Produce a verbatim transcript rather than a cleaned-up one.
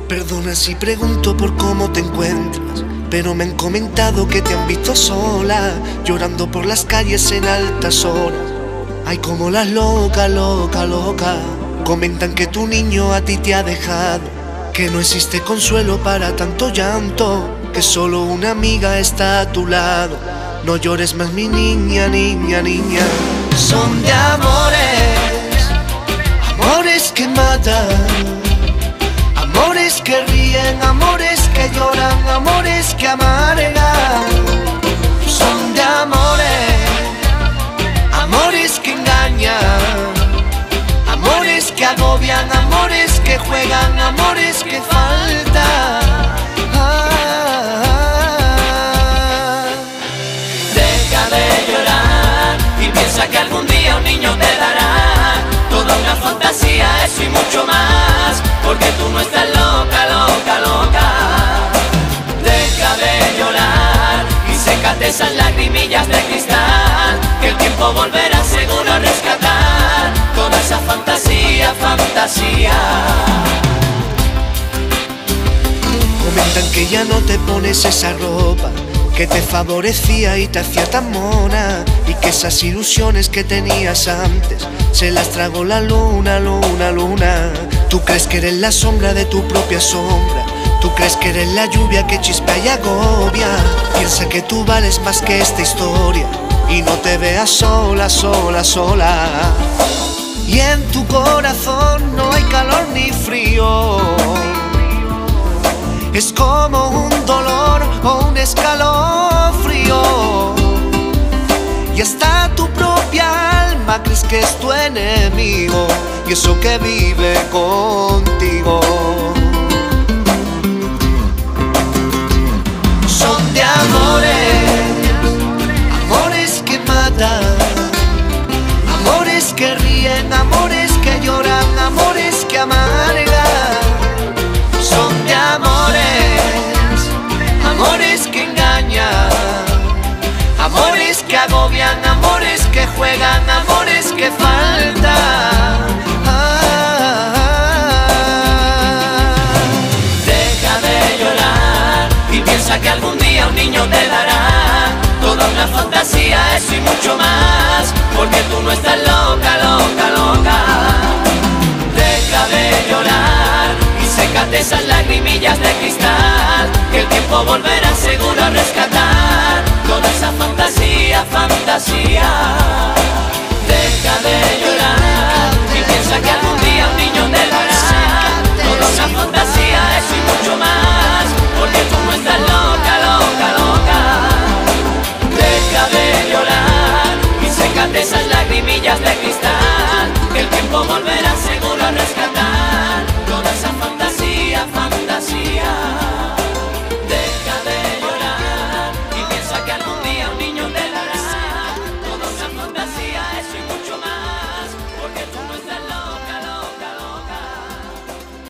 Perdona si pregunto por cómo te encuentras, pero me han comentado que te han visto sola, llorando por las calles en altas horas. Ay, como las locas, loca, loca. Comentan que tu niño a ti te ha dejado, que no existe consuelo para tanto llanto, que solo una amiga está a tu lado. No llores más, mi niña, niña, niña. Son de amores, amores que matan, amores que ríen, amores que lloran, amores que amargan. Son de amores, amores que engañan, amores que agobian, amores que juegan, amores que faltan. Ah, deja de llorar y piensa que algún día un niño te dará toda una fantasía, eso y mucho más, porque tú no estás loca, loca, loca. Deja de llorar y sécate esas lagrimillas de cristal, que el tiempo volverá seguro a rescatar toda esa fantasía, fantasía. comentan que ya no te pones esa ropa que te favorecía y te hacía tan mona, y que esas ilusiones que tenías antes se las tragó la luna, luna, luna. Tú crees que eres la sombra de tu propia sombra, tú crees que eres la lluvia que chispea y agobia. Piensa que tú vales más que esta historia y no te veas sola, sola, sola. Y en tu corazón no hay calor ni frío, es como un dolor o un escalofrío. Y hasta tu propia alma crees que es tu enemigo, y eso que vive contigo. Son de amores, amores que matan, amores que ríen, amores que lloran, amores que amargan. Son de amores, amores que engañan, amores que agobian, amores que juegan, amores que faltan. Ah, deja de llorar y piensa que algún día un niño te dará toda una fantasía, eso y mucho más, porque tú no estás loca, loca, loca. Deja de llorar y sécate esas lagrimillas de cristal, que el tiempo volverá seguro a rescatar toda esa fantasía, fantasía. Deja de llorar y piensa que algún día un niño te dará toda una fantasía, eso y mucho más, porque tú no estás loca, loca, loca. Deja de llorar y sécate esas lagrimillas de cristal, que el tiempo volverá